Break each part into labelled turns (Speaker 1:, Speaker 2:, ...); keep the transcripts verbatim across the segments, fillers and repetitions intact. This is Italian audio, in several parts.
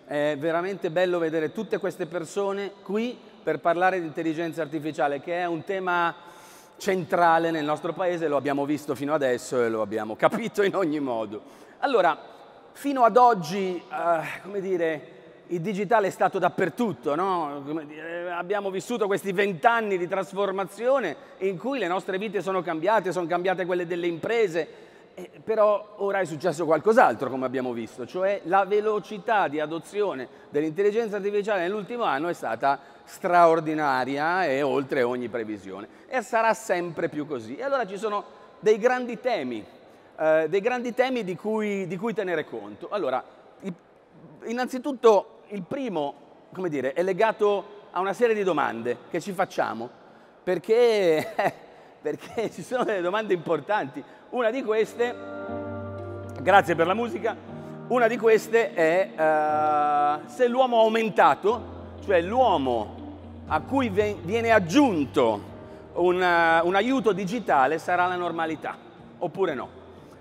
Speaker 1: È veramente bello vedere tutte queste persone qui per parlare di intelligenza artificiale, che è un tema centrale nel nostro paese, lo abbiamo visto fino adesso e lo abbiamo capito in ogni modo. Allora, fino ad oggi, eh, come dire, il digitale è stato dappertutto, no? Come dire, abbiamo vissuto questi vent'anni di trasformazione in cui le nostre vite sono cambiate, sono cambiate quelle delle imprese, eh, però ora è successo qualcos'altro, come abbiamo visto, cioè la velocità di adozione dell'intelligenza artificiale nell'ultimo anno è stata straordinaria e oltre ogni previsione, e sarà sempre più così. E allora ci sono dei grandi temi, eh, dei grandi temi di cui, di cui tenere conto. Allora, il, innanzitutto il primo, come dire, è legato a una serie di domande che ci facciamo, perché, eh, perché ci sono delle domande importanti. Una di queste, grazie per la musica, una di queste è uh, se l'uomo ha aumentato, cioè l'uomo a cui viene aggiunto un, uh, un aiuto digitale sarà la normalità, oppure no?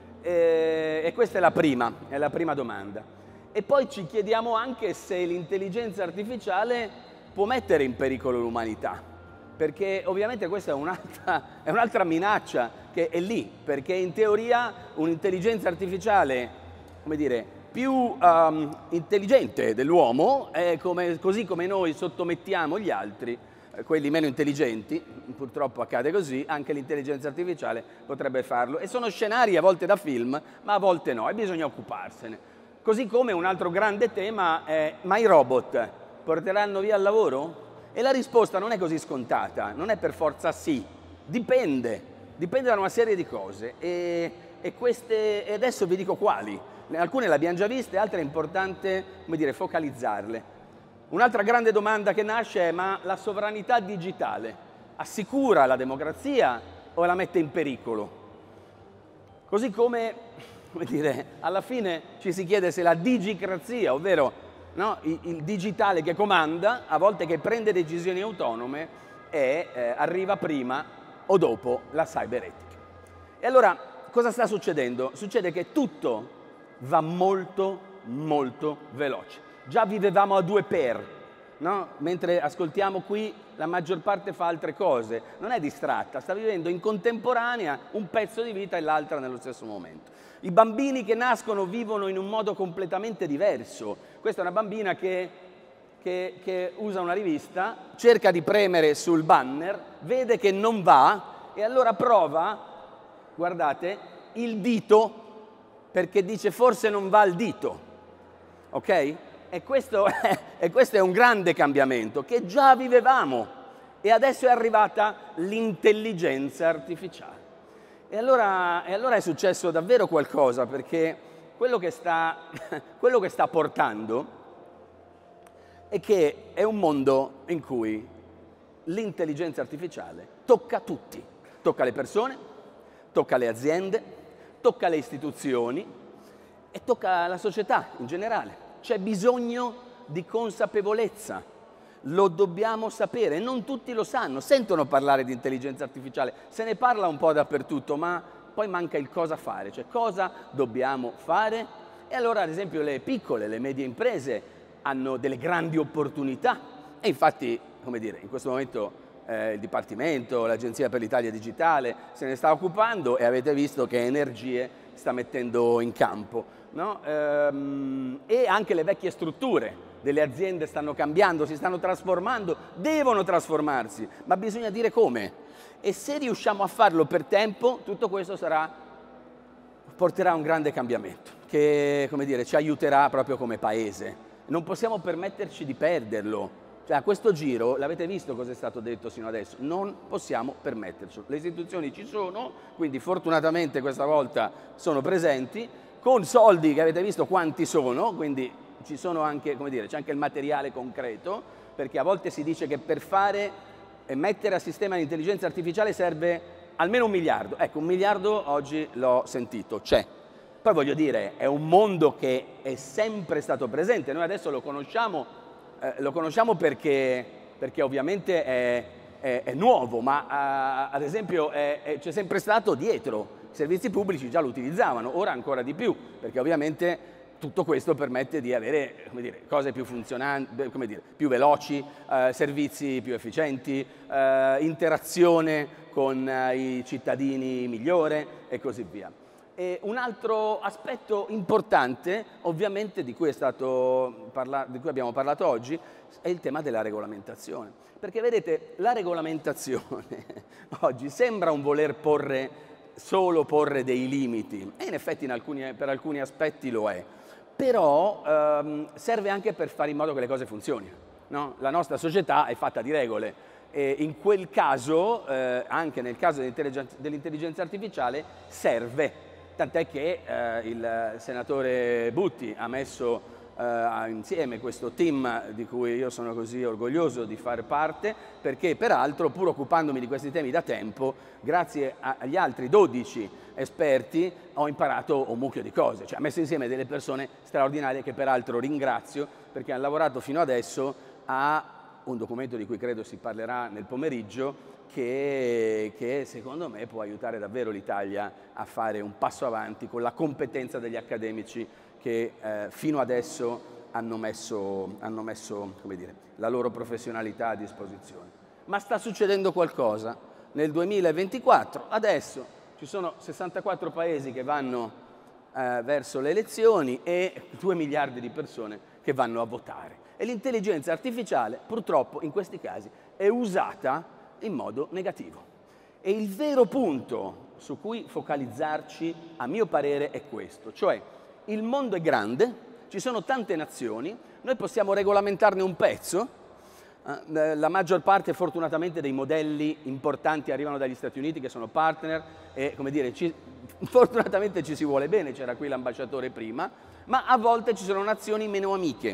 Speaker 1: E, e questa è la prima, è la prima domanda. E poi ci chiediamo anche se l'intelligenza artificiale può mettere in pericolo l'umanità, perché ovviamente questa è un'altra, è un'altra minaccia che è lì, perché in teoria un'intelligenza artificiale, come dire, più um, intelligente dell'uomo, è come, così come noi sottomettiamo gli altri, eh, quelli meno intelligenti, purtroppo accade così, anche l'intelligenza artificiale potrebbe farlo. E sono scenari a volte da film, ma a volte no, e bisogna occuparsene. Così come un altro grande tema è: ma i robot porteranno via il lavoro? E la risposta non è così scontata, non è per forza sì, dipende, dipende da una serie di cose, e, e, queste, e adesso vi dico quali. Alcune le abbiamo già viste, altre è importante, come dire, focalizzarle. Un'altra grande domanda che nasce è: ma la sovranità digitale assicura la democrazia o la mette in pericolo? Così come, come dire, alla fine ci si chiede se la digicrazia, ovvero no, il, il digitale che comanda, a volte che prende decisioni autonome, e eh, arriva prima o dopo la cyberetica. E allora cosa sta succedendo? Succede che tutto va molto molto veloce. Già vivevamo a due per, no? Mentre ascoltiamo qui la maggior parte fa altre cose, non è distratta, sta vivendo in contemporanea un pezzo di vita e l'altra nello stesso momento. I bambini che nascono vivono in un modo completamente diverso. Questa è una bambina che, che, che usa una rivista, cerca di premere sul banner, vede che non va e allora prova, guardate, il dito, perché dice forse non va il dito, ok? E questo, è, e questo è un grande cambiamento che già vivevamo, e adesso è arrivata l'intelligenza artificiale. E allora, e allora è successo davvero qualcosa, perché quello che sta, quello che sta portando è che è un mondo in cui l'intelligenza artificiale tocca tutti, tocca le persone, tocca le aziende, tocca le istituzioni e tocca la società in generale. C'è bisogno di consapevolezza, lo dobbiamo sapere, non tutti lo sanno, sentono parlare di intelligenza artificiale, se ne parla un po' dappertutto, ma poi manca il cosa fare, cioè cosa dobbiamo fare. E allora ad esempio le piccole, le medie imprese hanno delle grandi opportunità, e infatti, come dire, in questo momento eh, il Dipartimento, l'Agenzia per l'Italia Digitale se ne sta occupando, e avete visto che Energie sta mettendo in campo, no? Ehm, e anche le vecchie strutture delle aziende stanno cambiando, si stanno trasformando, devono trasformarsi, ma bisogna dire come. E se riusciamo a farlo per tempo, tutto questo sarà, porterà a un grande cambiamento che, come dire, ci aiuterà proprio come paese. Non possiamo permetterci di perderlo. Cioè, a questo giro, l'avete visto cosa è stato detto sino adesso, non possiamo permettercelo. Le istituzioni ci sono, quindi fortunatamente questa volta sono presenti, con soldi che avete visto quanti sono, quindi ci sono anche, come dire, c'è anche il materiale concreto, perché a volte si dice che per fare e mettere a sistema l'intelligenza artificiale serve almeno un miliardo. Ecco, un miliardo oggi l'ho sentito, c'è. Poi voglio dire, è un mondo che è sempre stato presente, noi adesso lo conosciamo, eh, lo conosciamo perché, perché ovviamente è, è, è nuovo, ma uh, ad esempio c'è sempre stato dietro. I servizi pubblici già lo utilizzavano, ora ancora di più, perché ovviamente tutto questo permette di avere, come dire, cose più funzionanti, come dire, più veloci, eh, servizi più efficienti, eh, interazione con eh, i cittadini migliore e così via. E un altro aspetto importante, ovviamente, di cui, è stato parla- di cui abbiamo parlato oggi, è il tema della regolamentazione. Perché vedete, la regolamentazione oggi sembra un voler porre, solo porre dei limiti, e in effetti in alcuni, per alcuni aspetti lo è, però ehm, serve anche per fare in modo che le cose funzionino, no? La nostra società è fatta di regole e in quel caso, eh, anche nel caso dell'intelligenza artificiale, serve, tant'è che eh, il senatore Butti ha messo Uh, insieme questo team di cui io sono così orgoglioso di fare parte, perché peraltro, pur occupandomi di questi temi da tempo, grazie a, agli altri dodici esperti ho imparato un mucchio di cose, cioè ha messo insieme delle persone straordinarie che peraltro ringrazio perché hanno lavorato fino adesso a un documento di cui credo si parlerà nel pomeriggio, che, che secondo me può aiutare davvero l'Italia a fare un passo avanti con la competenza degli accademici che eh, fino adesso hanno messo, hanno messo, come dire, la loro professionalità a disposizione. Ma sta succedendo qualcosa. Nel duemilaventiquattro, adesso, ci sono sessantaquattro paesi che vanno eh, verso le elezioni e due miliardi di persone che vanno a votare. E l'intelligenza artificiale, purtroppo, in questi casi, è usata in modo negativo. E il vero punto su cui focalizzarci, a mio parere, è questo, cioè il mondo è grande, ci sono tante nazioni, noi possiamo regolamentarne un pezzo, eh, la maggior parte fortunatamente dei modelli importanti arrivano dagli Stati Uniti che sono partner e, come dire, ci, fortunatamente ci si vuole bene, c'era qui l'ambasciatore prima, ma a volte ci sono nazioni meno amiche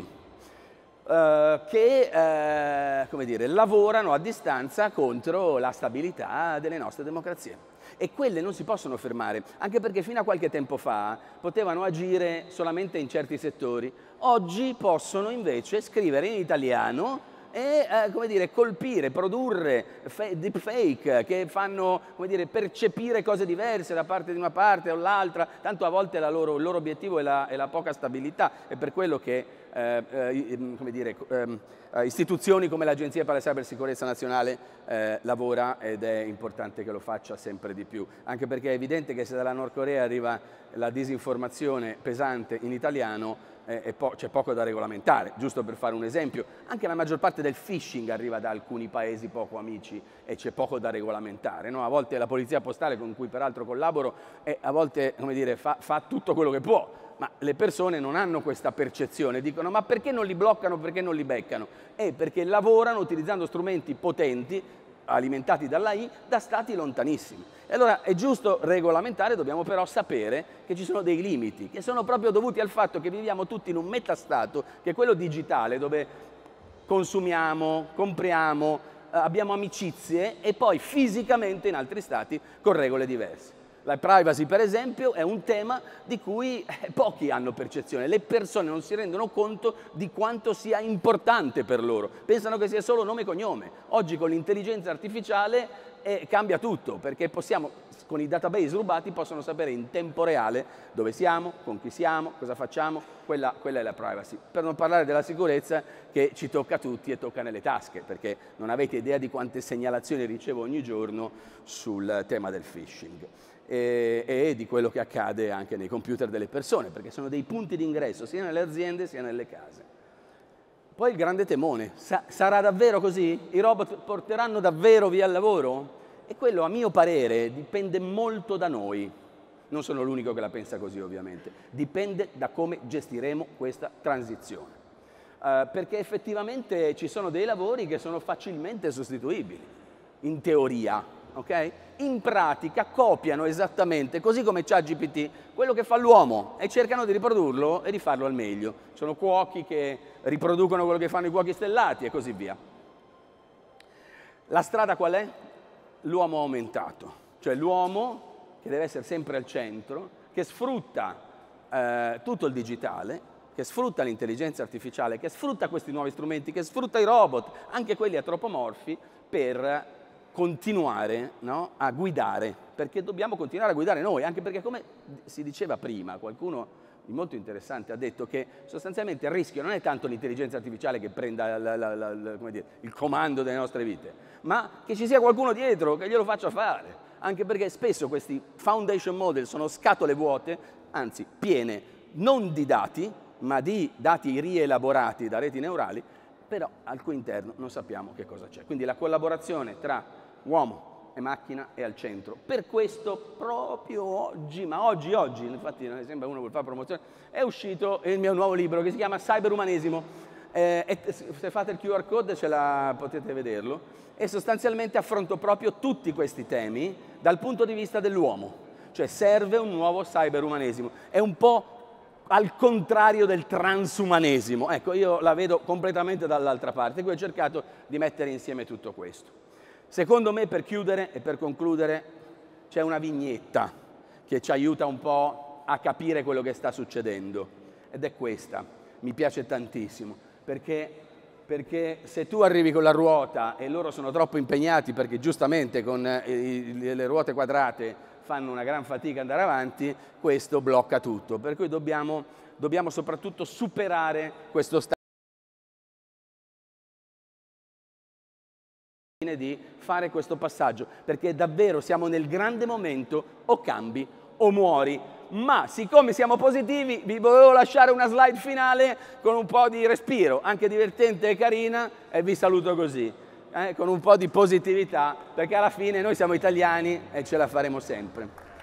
Speaker 1: eh, che eh, come dire, lavorano a distanza contro la stabilità delle nostre democrazie. E quelle non si possono fermare, anche perché fino a qualche tempo fa potevano agire solamente in certi settori. Oggi possono invece scrivere in italiano e eh, come dire, colpire, produrre deepfake che fanno, come dire, percepire cose diverse da parte di una parte o l'altra, tanto a volte la loro, il loro obiettivo è la, è la poca stabilità, è per quello che eh, eh, come dire, eh, istituzioni come l'Agenzia per la Cybersicurezza Nazionale eh, lavora, ed è importante che lo faccia sempre di più, anche perché è evidente che se dalla Nord Corea arriva la disinformazione pesante in italiano, eh, po- c'è poco da regolamentare. Giusto per fare un esempio, anche la maggior parte del phishing arriva da alcuni paesi poco amici e c'è poco da regolamentare, no? A volte la polizia postale, con cui peraltro collaboro, eh, a volte, come dire, fa, fa tutto quello che può, ma le persone non hanno questa percezione, dicono ma perché non li bloccano, perché non li beccano? È perché lavorano utilizzando strumenti potenti, alimentati dall'A I, da stati lontanissimi. E allora è giusto regolamentare, dobbiamo però sapere che ci sono dei limiti, che sono proprio dovuti al fatto che viviamo tutti in un metastato, che è quello digitale, dove consumiamo, compriamo, eh, abbiamo amicizie e poi fisicamente in altri stati con regole diverse. La privacy, per esempio, è un tema di cui pochi hanno percezione. Le persone non si rendono conto di quanto sia importante per loro. Pensano che sia solo nome e cognome. Oggi con l'intelligenza artificiale eh, cambia tutto, perché possiamo, con i database rubati, possono sapere in tempo reale dove siamo, con chi siamo, cosa facciamo. Quella, quella è la privacy. Per non parlare della sicurezza, che ci tocca a tutti e tocca nelle tasche, perché non avete idea di quante segnalazioni ricevo ogni giorno sul tema del phishing. E, e di quello che accade anche nei computer delle persone, perché sono dei punti di ingresso sia nelle aziende sia nelle case. Poi il grande temone, sa- sarà davvero così? I robot porteranno davvero via il lavoro? E quello, a mio parere, dipende molto da noi. Non sono l'unico che la pensa così, ovviamente. Dipende da come gestiremo questa transizione. Uh, perché effettivamente ci sono dei lavori che sono facilmente sostituibili, in teoria. Okay? In pratica copiano esattamente, così come ChatGPT, quello che fa l'uomo e cercano di riprodurlo e di farlo al meglio. Ci sono cuochi che riproducono quello che fanno i cuochi stellati e così via. La strada qual è? L'uomo aumentato, cioè l'uomo che deve essere sempre al centro, che sfrutta eh, tutto il digitale, che sfrutta l'intelligenza artificiale, che sfrutta questi nuovi strumenti, che sfrutta i robot, anche quelli antropomorfi, per continuare, no, a guidare, perché dobbiamo continuare a guidare noi, anche perché, come si diceva prima, qualcuno molto interessante, ha detto che sostanzialmente il rischio non è tanto l'intelligenza artificiale che prenda la, la, la, la, come dire, il comando delle nostre vite, ma che ci sia qualcuno dietro che glielo faccia fare, anche perché spesso questi foundation model sono scatole vuote, anzi piene non di dati, ma di dati rielaborati da reti neurali, però al cui interno non sappiamo che cosa c'è. Quindi la collaborazione tra uomo e macchina è al centro. Per questo proprio oggi, ma oggi, oggi, infatti non è sempre uno vuole fare promozione, è uscito il mio nuovo libro che si chiama Cyberumanesimo. Eh, e se fate il Q R code ce la potete vederlo. E sostanzialmente affronto proprio tutti questi temi dal punto di vista dell'uomo. Cioè serve un nuovo cyberumanesimo. È un po' al contrario del transumanesimo. Ecco, io la vedo completamente dall'altra parte, quindi ho cercato di mettere insieme tutto questo. Secondo me, per chiudere e per concludere, c'è una vignetta che ci aiuta un po' a capire quello che sta succedendo, ed è questa. Mi piace tantissimo, perché, perché se tu arrivi con la ruota e loro sono troppo impegnati, perché giustamente con i, le ruote quadrate fanno una gran fatica ad andare avanti, questo blocca tutto. Per cui dobbiamo, dobbiamo soprattutto superare questo stato di fare questo passaggio, perché davvero siamo nel grande momento, o cambi o muori. Ma siccome siamo positivi, vi volevo lasciare una slide finale con un po' di respiro, anche divertente e carina, e vi saluto così, eh, con un po' di positività, perché alla fine noi siamo italiani e ce la faremo sempre.